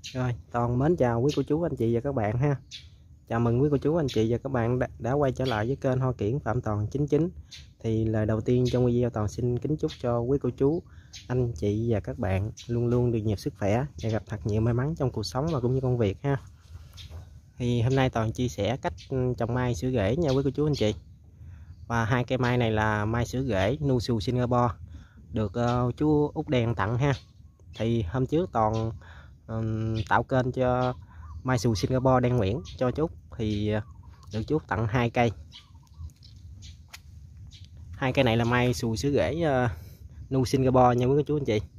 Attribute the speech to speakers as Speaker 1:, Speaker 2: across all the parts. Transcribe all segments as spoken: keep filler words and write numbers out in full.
Speaker 1: Rồi, Toàn mến chào quý cô chú anh chị và các bạn ha. Chào mừng quý cô chú anh chị và các bạn đã, đã quay trở lại với kênh Hoa Kiển Phạm Toàn chín chín. Thì lời đầu tiên trong video Toàn xin kính chúc cho quý cô chú anh chị và các bạn luôn luôn được nhiều sức khỏe và gặp thật nhiều may mắn trong cuộc sống và cũng như công việc ha. Thì hôm nay Toàn chia sẻ cách trồng mai sữa rễ nha quý cô chú anh chị. Và hai cây mai này là mai sữa rễ Nushu Singapore, được uh, chú Út Đen tặng ha. Thì hôm trước Toàn um, tạo kênh cho mai sù Singapore Đen Nguyễn cho chú, thì được chú tặng hai cây. Hai cây này là mai sù sữa rễ uh, Nu Singapore nha quý cô chú anh chị.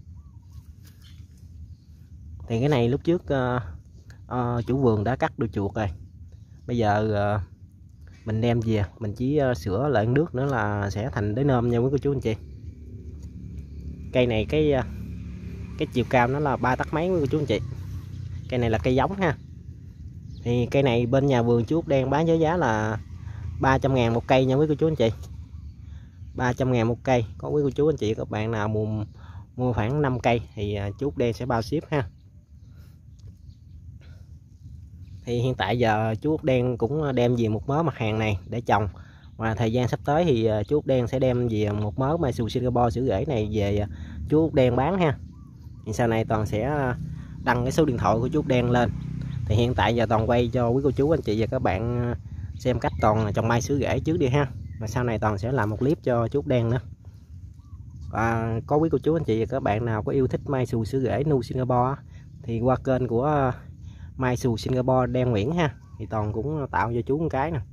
Speaker 1: Thì cái này lúc trước uh, uh, chủ vườn đã cắt đuôi chuột rồi. Bây giờ uh, mình đem về mình chỉ uh, sửa lại nước nữa là sẽ thành đế nôm nha quý cô chú anh chị. Cây này cái uh, cái chiều cao nó là ba tấc mấy quý cô chú anh chị. Cây này là cây giống ha. Thì cây này bên nhà vườn chú Út Đen bán với giá là ba trăm ngàn một cây nha quý cô chú anh chị. Ba trăm ngàn một cây. Có quý cô chú anh chị các bạn nào mua mua khoảng năm cây thì chú Út Đen sẽ bao ship ha. Thì hiện tại giờ chú Út Đen cũng đem về một mớ mặt hàng này để trồng, và thời gian sắp tới thì chú Út Đen sẽ đem về một mớ mai sù Singapore sữa rễ này về chú Út Đen bán ha. Thì sau này Toàn sẽ đăng cái số điện thoại của chú Út Đen lên. Thì hiện tại giờ Toàn quay cho quý cô chú anh chị và các bạn xem cách Toàn trồng mai sữa rễ trước đi ha. Và sau này Toàn sẽ làm một clip cho chú Út Đen nữa. Và có quý cô chú anh chị và các bạn nào có yêu thích mai sù sữa rễ Nu Singapore thì qua kênh của mai sù Singapore Đen Nguyễn ha, thì Toàn cũng tạo cho chú một cái nè.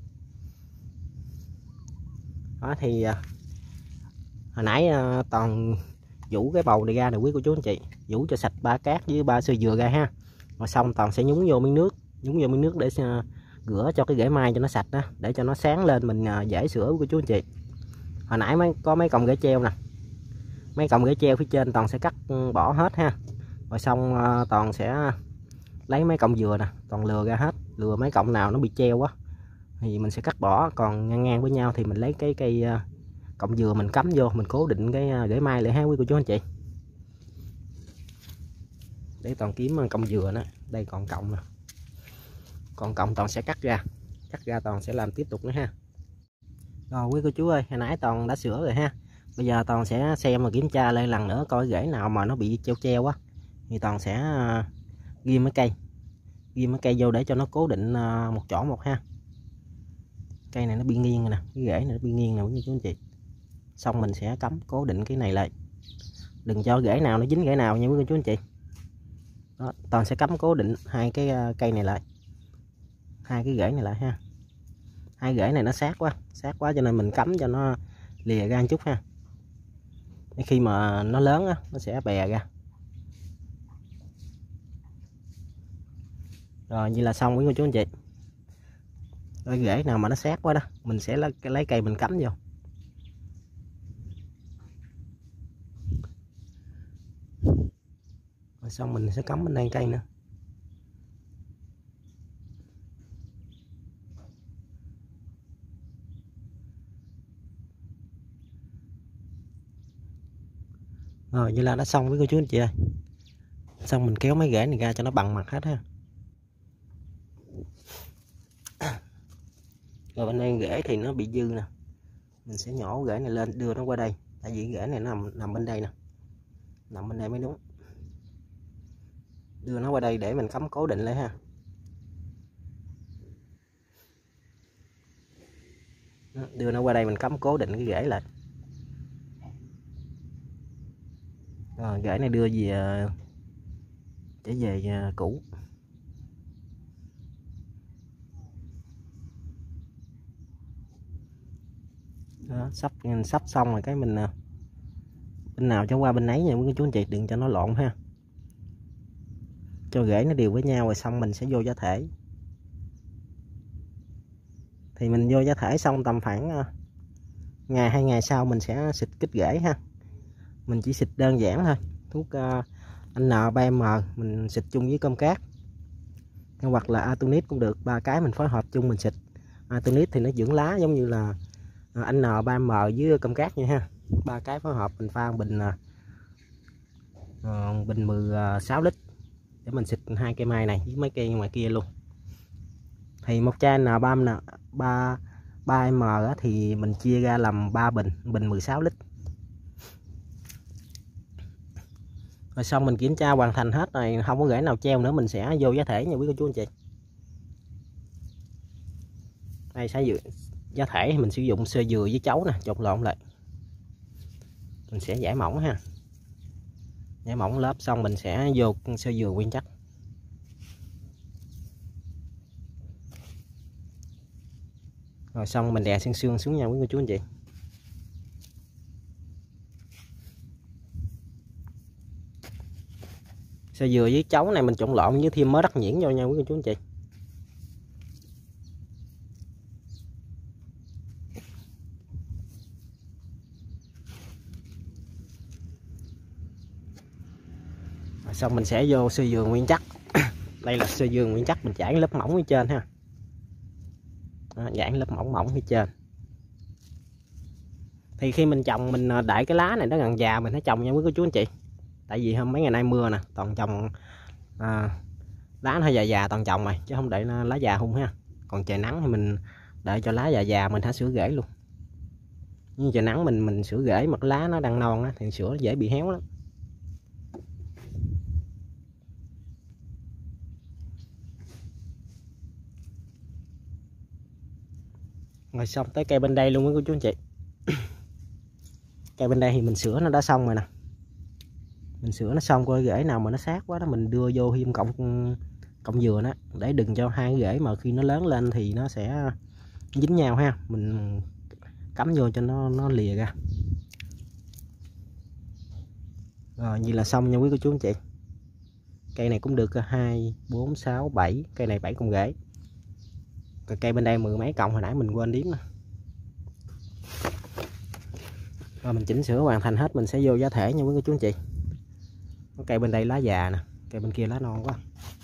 Speaker 1: Đó thì hồi nãy Toàn vũ cái bầu này ra nè quý cô chú anh chị, vũ cho sạch ba cát với ba sơ dừa ra ha. Rồi xong Toàn sẽ nhúng vô miếng nước, nhúng vô miếng nước để rửa cho cái rễ mai cho nó sạch đó, để cho nó sáng lên mình dễ sửa của chú anh chị. Hồi nãy mới có mấy cọng rễ treo nè, mấy cọng rễ treo phía trên Toàn sẽ cắt bỏ hết ha. Rồi xong Toàn sẽ lấy mấy cọng dừa nè, Toàn lừa ra hết, lừa mấy cọng nào nó bị treo quá thì mình sẽ cắt bỏ, còn ngang ngang với nhau thì mình lấy cái cây cọng dừa mình cắm vô, mình cố định cái rễ mai lại ha quý cô chú anh chị. Để Toàn kiếm cọng dừa nữa, đây còn cọng nè, còn cọng Toàn sẽ cắt ra, cắt ra Toàn sẽ làm tiếp tục nữa ha. Rồi quý cô chú ơi, hồi nãy Toàn đã sửa rồi ha. Bây giờ Toàn sẽ xem và kiểm tra lại lần nữa coi rễ nào mà nó bị treo treo quá thì Toàn sẽ ghim mấy cây, ghim mấy cây vô để cho nó cố định một chỗ một ha. Cây này nó bị nghiêng rồi nè, cái rễ này nó bị nghiêng nè quý cô chú anh chị. Xong mình sẽ cắm cố định cái này lại, đừng cho rễ nào nó dính rễ nào nha quý cô chú anh chị. Đó, Toàn sẽ cắm cố định hai cái cây này lại, hai cái rễ này lại ha. Hai rễ này nó sát quá, sát quá cho nên mình cắm cho nó lìa ra một chút ha. Khi mà nó lớn á, nó sẽ bè ra. Rồi như là xong quý cô chú anh chị. Rồi rễ nào mà nó sát quá đó, mình sẽ lấy, lấy cây mình cắm vô. Rồi xong mình sẽ cắm bên đây cây nữa. Rồi như là đã xong với cô chú anh chị ơi. Xong mình kéo mấy rễ này ra cho nó bằng mặt hết ha. Rồi bên đây rễ thì nó bị dư nè, mình sẽ nhổ rễ này lên đưa nó qua đây, tại vì rễ này nó nằm, nằm bên đây nè, nằm bên đây mới đúng. Đưa nó qua đây để mình cắm cố định lại ha. Đưa nó qua đây mình cắm cố định cái rễ lại. Rồi rễ này đưa về trở về cũ. Đó, sắp sắp xong rồi cái mình bên nào cho qua bên ấy nha quý chú anh chị, đừng cho nó lộn ha. Cho rễ nó đều với nhau rồi xong mình sẽ vô giá thể. Thì mình vô giá thể xong tầm khoảng ngày hai ngày sau mình sẽ xịt kích rễ ha. Mình chỉ xịt đơn giản thôi, thuốc uh, N ba M mình xịt chung với cơm cát, hoặc là Atonit cũng được, ba cái mình phối hợp chung mình xịt. Atonit thì nó dưỡng lá giống như là anh N ba M với cơm cát nha ha. Ba cái phối hợp mình pha bình uh, bình mười sáu lít để mình xịt hai cây mai này với mấy cây ngoài kia luôn. Thì một chai N ba ba ba M thì mình chia ra làm ba bình, bình mười sáu lít. Rồi xong mình kiểm tra hoàn thành hết rồi, không có rễ nào treo nữa, mình sẽ vô giá thể nha quý cô chú anh chị. Đây sẽ dừa, giá thể thì mình sử dụng sơ dừa với chấu nè, trộn lộn lại. Mình sẽ giải mỏng ha. Giải mỏng lớp xong mình sẽ vô sơ dừa nguyên chất. Rồi xong mình đè xương xương xuống nha quý cô chú anh chị. Sơ dừa với chấu này mình trộn lộn với thêm mớ đất nhuyễn vô nha quý cô chú anh chị. Rồi xong mình sẽ vô sơ dừa nguyên chất. Đây là sơ dừa nguyên chất, mình trải lớp mỏng phía trên ha. Đó, giãn lớp mỏng mỏng phía trên. Thì khi mình trồng mình đợi cái lá này nó gần già mình hãy trồng nha quý cô chú anh chị. Tại vì hôm mấy ngày nay mưa nè, toàn trồng à, lá nó già già toàn trồng rồi chứ không đợi lá già hung ha. Còn trời nắng thì mình đợi cho lá già già mình hãy sửa rễ luôn. Nhưng trời nắng mình mình sửa rễ mặt lá nó đang non á, thì sửa dễ bị héo lắm. Rồi xong tới cây bên đây luôn quý cô chú anh chị. Cây bên đây thì mình sửa nó đã xong rồi nè. Mình sửa nó xong coi rễ nào mà nó sát quá đó mình đưa vô thêm cọng cọng dừa đó, để đừng cho hai cái rễ mà khi nó lớn lên thì nó sẽ dính nhau ha. Mình cắm vô cho nó nó lìa ra. Rồi như là xong nha quý cô chú anh chị. Cây này cũng được hai, bốn, sáu, bảy, cây này bảy con rễ. Còn cây bên đây mười mấy cọng hồi nãy mình quên điếm nè. Rồi mình chỉnh sửa hoàn thành hết mình sẽ vô giá thể nha quý cô chú anh chị. Cây bên đây lá già nè, cây bên kia lá non quá.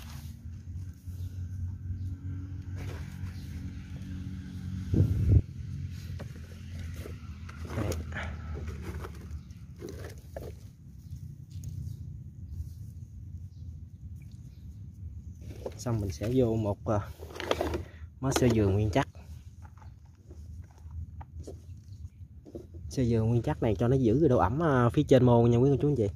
Speaker 1: Đây. Xong mình sẽ vô một uh, mớ sơ dừa nguyên chất. Sơ dừa nguyên chất này cho nó giữ cái độ ẩm uh, phía trên mô nha quý cô chú anh chị.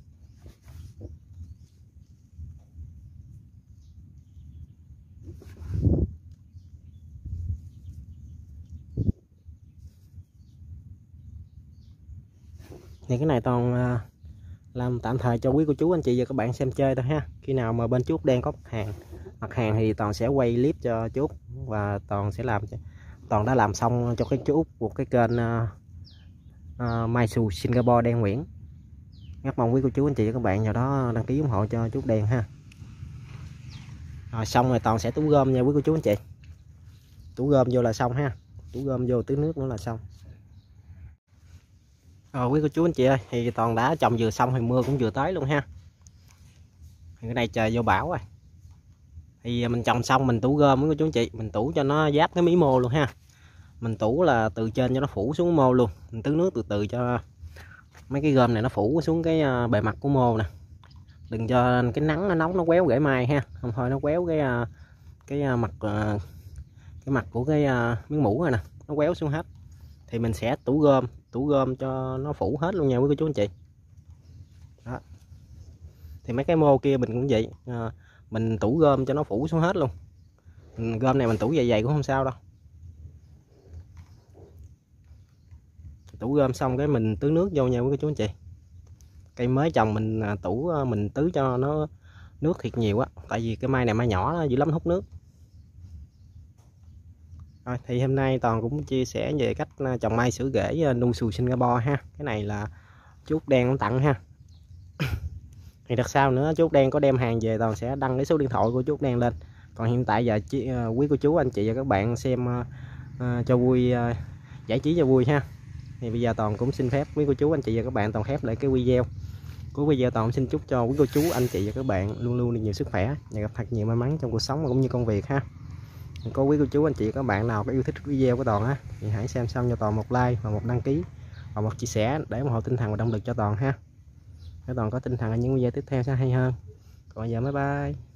Speaker 1: Thì cái này toàn uh, làm tạm thời cho quý cô chú anh chị và các bạn xem chơi thôi ha. Khi nào mà bên chú đang có mặt hàng mặt hàng thì toàn sẽ quay clip cho chú, và toàn sẽ làm toàn đã làm xong cho cái chú một cái kênh uh, uh, Mai Xù Singapore Đen Nguyễn. Rất mong quý cô chú anh chị và các bạn vào đó đăng ký ủng hộ cho chú Đen ha. Rồi xong rồi toàn sẽ tú gom nha quý cô chú anh chị. Tú gom vô là xong ha. Tú gom vô tưới nước nữa là xong. Rồi quý cô chú anh chị ơi, thì toàn đã trồng dừa xong thì mưa cũng vừa tới luôn ha. Thì cái này trời vô bão rồi. Thì mình trồng xong mình tủ gom quý cô chú anh chị, mình tủ cho nó giáp cái mí mô luôn ha. Mình tủ là từ trên cho nó phủ xuống mô luôn. Mình tưới nước từ từ cho mấy cái gom này nó phủ xuống cái bề mặt của mô nè. Đừng cho cái nắng nó nóng nó quéo rễ mai ha. Không thôi nó quéo cái cái mặt cái mặt của cái miếng mũ này nè, nó quéo xuống hết. Thì mình sẽ tủ gom, tủ gom cho nó phủ hết luôn nha quý cô chú anh chị. Đó. Thì mấy cái mô kia mình cũng vậy, à, mình tủ gom cho nó phủ xuống hết luôn. Mình, gom này mình tủ dày dày cũng không sao đâu. Tủ gom xong cái mình tưới nước vô nha quý cô chú anh chị. Cây mới trồng mình tủ mình tưới cho nó nước thiệt nhiều á, tại vì cái mai này mai nhỏ dữ lắm hút nước. Rồi, thì hôm nay toàn cũng chia sẻ về cách trồng mai sữa rễ nuôi xù Singapore ha. Cái này là chú Đen tặng ha. Thì đợt sau nữa chú Đen có đem hàng về toàn sẽ đăng cái số điện thoại của chú Đen lên. Còn hiện tại giờ quý cô chú anh chị và các bạn xem uh, cho vui, uh, giải trí cho vui ha. Thì bây giờ toàn cũng xin phép quý cô chú anh chị và các bạn toàn khép lại cái video. Cuối video toàn xin chúc cho quý cô chú anh chị và các bạn luôn luôn được nhiều sức khỏe và gặp thật nhiều may mắn trong cuộc sống cũng như công việc ha. Có quý cô chú anh chị các bạn nào có yêu thích video của toàn á thì hãy xem xong cho toàn một like và một đăng ký và một chia sẻ để ủng hộ tinh thần và động lực cho toàn ha, để toàn có tinh thần ở những video tiếp theo sẽ hay hơn. Còn giờ bye bye.